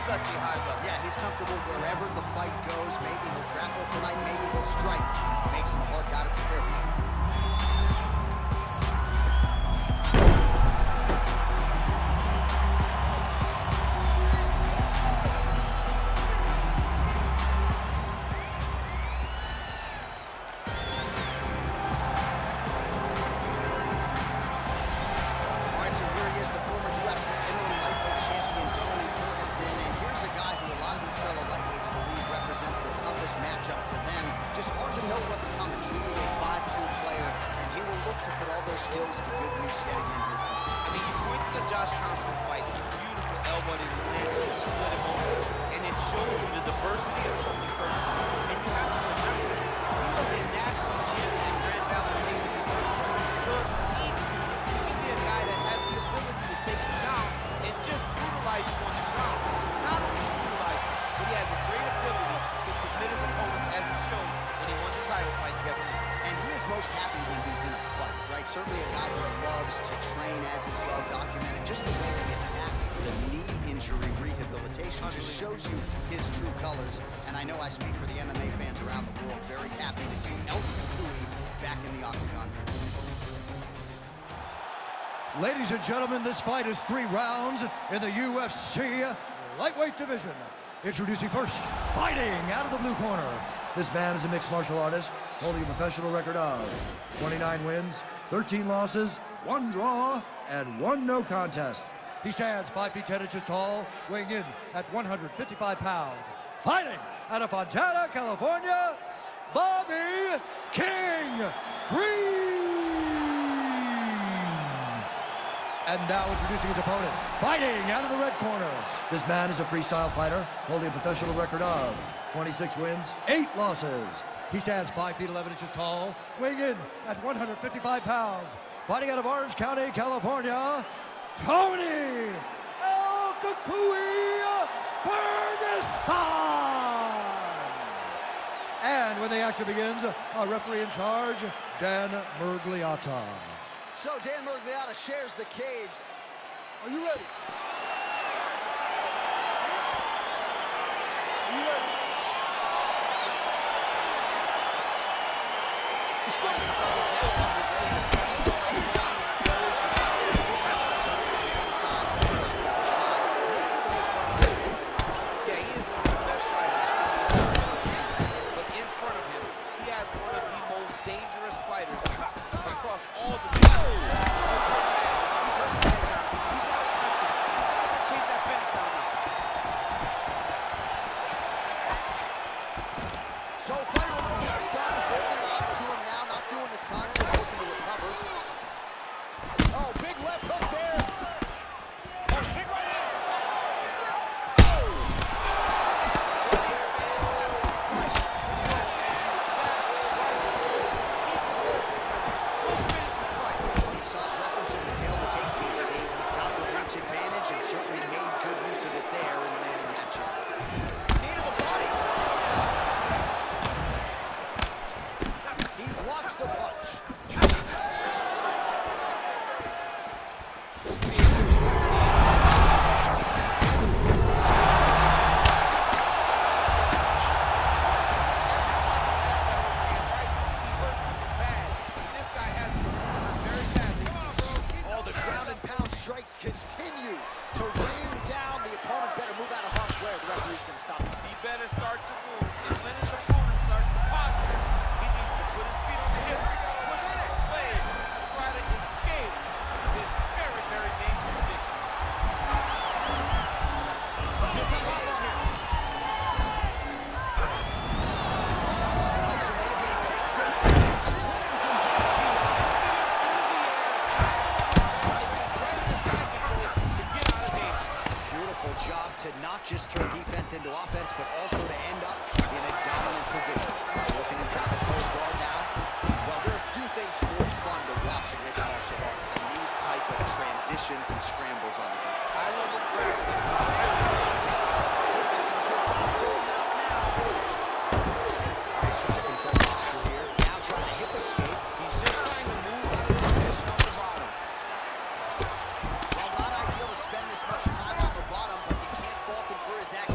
such a high level. Yeah, he's comfortable wherever the fight goes. Maybe he'll grapple tonight, maybe he'll strike. Makes him a hard guy to prepare for. Matchup for them. Just hard to know what's coming. Truly a 5-2 player, and he will look to put all those skills to good use yet again here tonight. I mean, you point to the Josh Thompson fight, the beautiful elbow in his leg, split him open, and it shows you the diversity of Tony Ferguson. And you have to remember, he was a national champion in Grand Valley State University. So if he needs to, he can be a guy that has the ability to take him down and just brutalize you on the ground. Not only brutalize you, but he has a great ability to submit his opponent, as he showed when he won the title fight, Kevin. And he is most happy when he's in a fight, right? Certainly a guy who loves to train, as is well documented. Just the way he attacked the knee injury rehabilitation just shows you his true colors. And I know I speak for the MMA fans around the world. Very happy to see El Cucuy back in the octagon. Ladies and gentlemen, this fight is 3 rounds in the UFC lightweight division. Introducing first, fighting out of the blue corner. This man is a mixed martial artist, holding a professional record of 29 wins, 13 losses, 1 draw, and 1 no contest. He stands 5 feet 10 inches tall, weighing in at 155 pounds. Fighting out of Fontana, California, Bobby King Green. And now introducing his opponent, fighting out of the red corner. This man is a freestyle fighter, holding a professional record of 26 wins, 8 losses. He stands 5 feet 11 inches tall, weighing in at 155 pounds. Fighting out of Orange County, California, Tony El Cucuy Ferguson. And when the action begins, our referee in charge, Dan Miragliotta. So Dan Miragliotta shares the cage. Are you ready? Are you ready? So fighter will start holding on to him now, not doing the touch, just looking to recover. Oh, big left hook there. Oh, big right hand. He saw us referencing the tail to take DC. He's got the reach advantage and certainly made good use of it there in landing that jab. Knee to the body. Strikes continue to rain down. The opponent better move out of harm's way or the referee's going to stop him. He better start to move. And when his opponent starts to posture, he needs to put his feet on the hip, push that leg, try to escape this very, very dangerous position. He's been isolated, but he breaks it and slams him down. Job to not just turn defense into offense, but also to end up in a dominant position. Looking inside the close guard now. Well, there are a few things more fun to watch in mixed martial arts than these type of transitions and scrambles on the ground. I love the grab. Ferguson's just got to pull him out now. He's trying to control posture here. Now trying to hip escape. He's just trying to move out of his position on the bottom. Well, not ideal to spend this much time on the bottom, but you can't fault him for his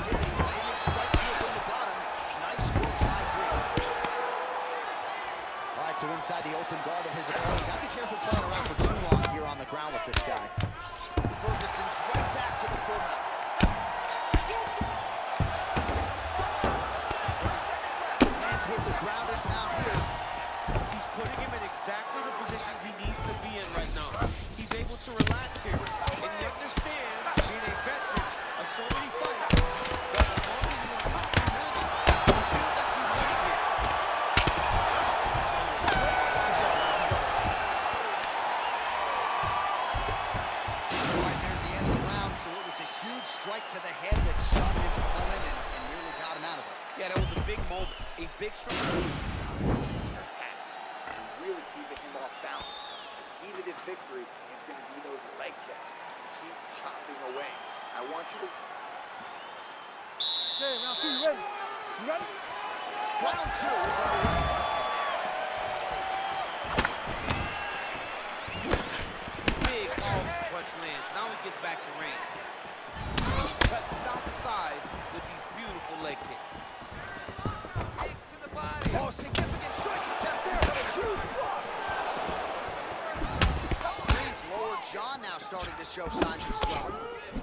huge strike to the head that stunned his opponent and nearly got him out of it. Yeah, that was a big moment, a big strike. Attacks and really keeping him off balance. The key to this victory is going to be those leg kicks. Keep chopping away. I want you to... Okay, now you ready? You ready? Round 2 is underway. Big all punch lands. Now he gets back to range. Cut down the size with these beautiful leg kicks. Kick to the body. Oh, significant strike attempt there, but a huge block. Green's lower jaw now starting to show signs of swelling.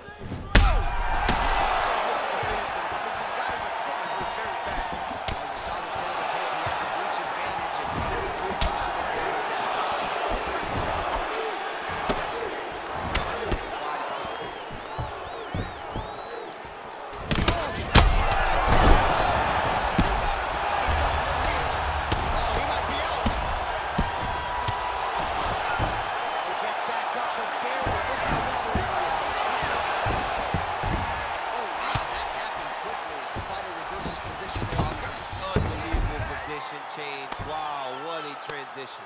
Change. Wow, what a transition.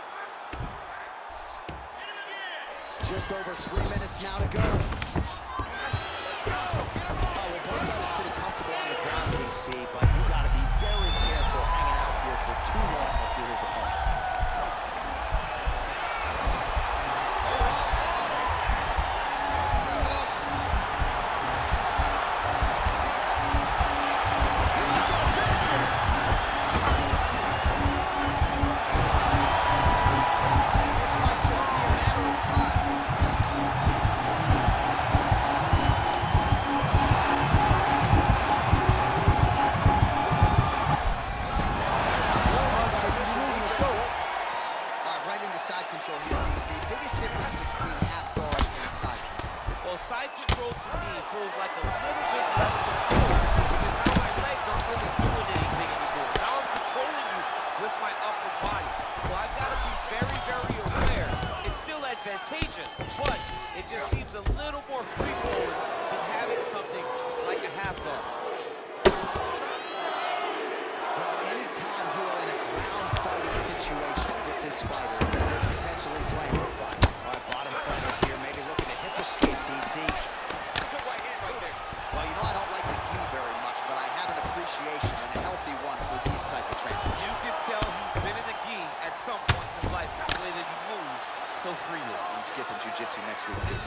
Just over 3 minutes now to go. Let's go. Well, both sides pretty comfortable on the ground, DC, but you got to be very careful hanging out here for too long if you're his opponent. Side control here, DC. Biggest difference between half guard and side control. Well, side control to me feels like a little bit less control because now my legs aren't really doing anything anymore. Now I'm controlling you with my upper body. So I've got to be very, very aware. It's still advantageous, but it just seems a little more free-flowing than having something like a half guard. Well, anytime you are in a ground fighting situation with this fighter, you're potentially playing with fire. All right, bottom fighter here, maybe looking to hip escape, DC. Good right hand right there. Well, you know, I don't like the gi very much, but I have an appreciation and a healthy one for these type of transitions. You can tell he's been in the gi at some point in his life, the way that he moves so freely. I'm skipping jiu-jitsu next week, too.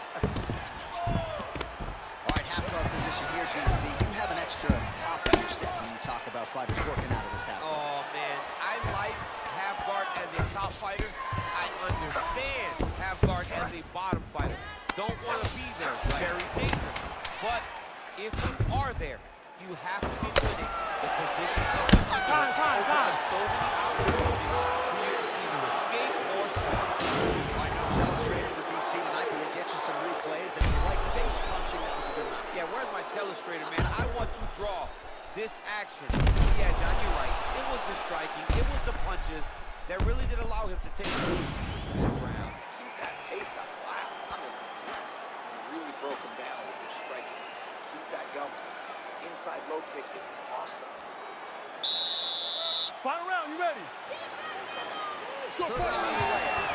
All right, half guard position here, DC. You have an extra hop in your step when you talk about fighters working out of this half guard. Oh, man. I like half guard as a top fighter. I understand half guard as a bottom fighter. Don't want to be there. Very dangerous. But if you are there, you have to be winning the position of the underdog. So many opportunities for you to either escape or swing. All right, no telestrator for DC tonight, but we'll get you some replays. And if you like face punching, that was a good round. Yeah, where's my telestrator, man? I want to draw this action. Yeah, John, you're right. It was the striking. It was the punches that really did allow him to take this round. Keep that pace up. Wow, I'm impressed. You really broke him down with your striking. Keep that going. Inside low kick is awesome. Final round, you ready? Let's go. Third round underway.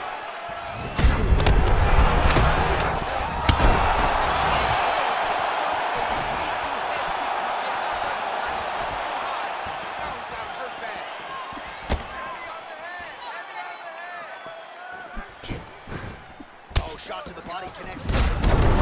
Oh, shot to the body connects. Big strike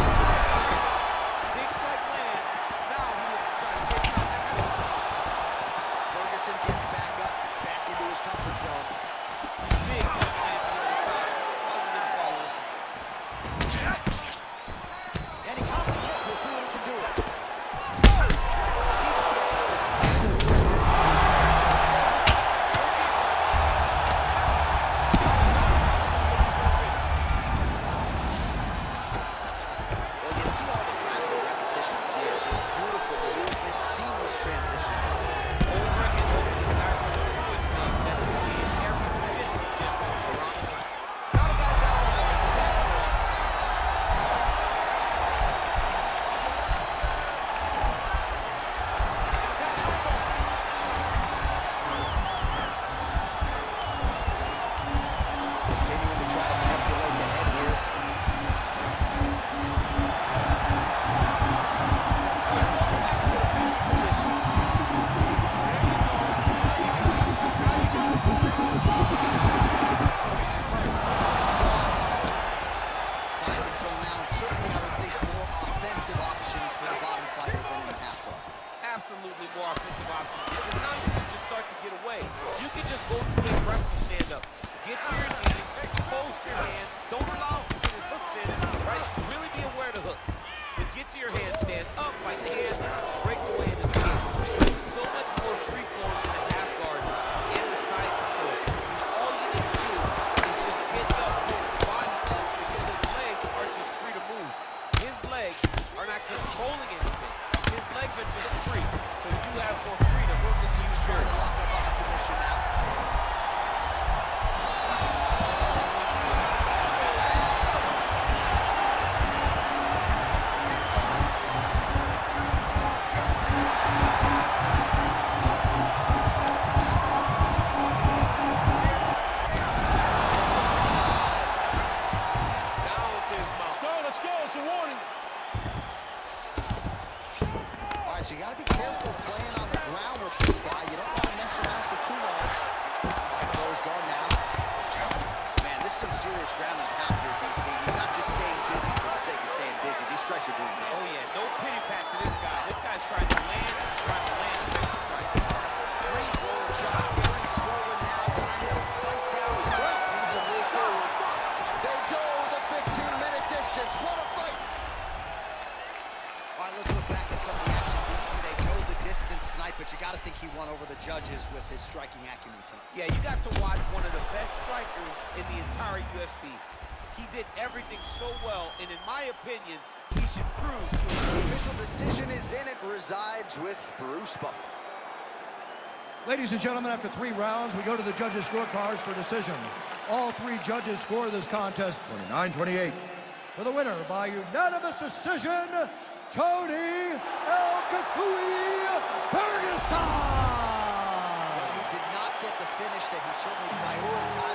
lands. Now he was trying to get out. Ferguson gets back up, back into his comfort zone. Big punch lands over the top. Wasn't involved. are not controlling anything. His legs are just free, so you have more freedom. Ferguson's trying to lock up on a submission now. So you got to be careful playing on the ground with this guy. You don't want to mess around for too long. Goes guard now. Man, this is some serious ground and pound here, DC. He's not just staying busy for the sake of staying busy. These strikes are doing good. Oh, yeah. No pity pat to this guy. This guy's trying to land. He's trying to land. Very slow adjust. Very swollen now. Time to bite down. He's a move forward. They go the 15-minute distance. What a fight. All right, let's look back at some of the action. They go the distance tonight, but you got to think he won over the judges with his striking acumen tonight. Yeah, you got to watch one of the best strikers in the entire UFC. He did everything so well, and in my opinion, he should cruise to the official decision is in. It resides with Bruce Buffer. Ladies and gentlemen, after 3 rounds, we go to the judges' scorecards for decision. All 3 judges score this contest 29-28. For the winner by unanimous decision, Tony El Cucuy Ferguson! Well, he did not get the finish that he certainly prioritized.